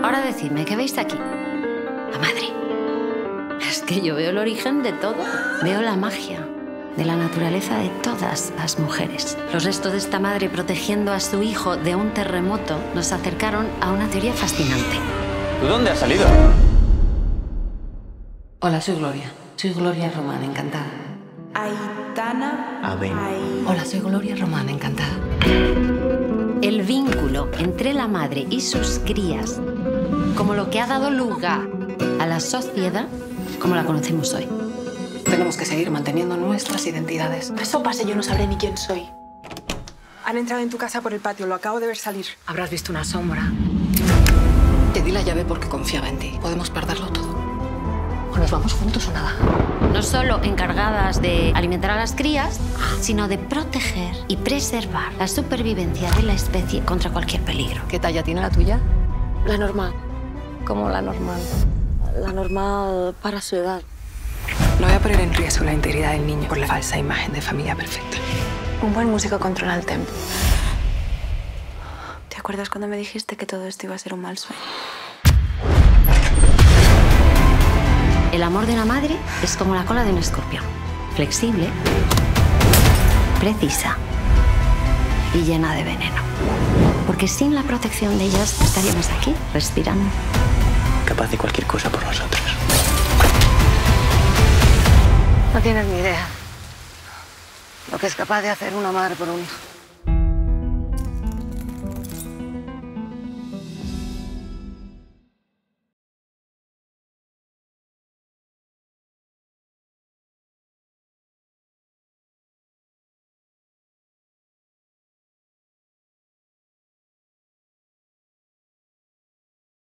Ahora decidme, ¿qué veis aquí? La madre. Es que yo veo el origen de todo. Veo la magia de la naturaleza de todas las mujeres. Los restos de esta madre protegiendo a su hijo de un terremoto nos acercaron a una teoría fascinante. ¿Tú dónde has salido? Hola, soy Gloria. Soy Gloria Román, encantada. Aitana. Hola, soy Gloria Román, encantada. El vínculo entre la madre y sus crías, como lo que ha dado lugar a la sociedad como la conocemos hoy. Tenemos que seguir manteniendo nuestras identidades. Eso pase, yo no sabré ni quién soy. Han entrado en tu casa por el patio, lo acabo de ver salir. Habrás visto una sombra. Te di la llave porque confiaba en ti. Podemos perderlo todo. O nos vamos juntos o nada. No solo encargadas de alimentar a las crías, sino de proteger y preservar la supervivencia de la especie contra cualquier peligro. ¿Qué talla tiene la tuya? La normal. Como la normal. La normal para su edad. No voy a poner en riesgo la integridad del niño por la falsa imagen de familia perfecta. Un buen músico controla el tempo. ¿Te acuerdas cuando me dijiste que todo esto iba a ser un mal sueño? El amor de la madre es como la cola de un escorpión. Flexible, precisa y llena de veneno. Porque sin la protección de ellas no estaríamos aquí, respirando. Capaz de cualquier cosa por nosotros. No tienes ni idea lo que es capaz de hacer una madre por un hijo.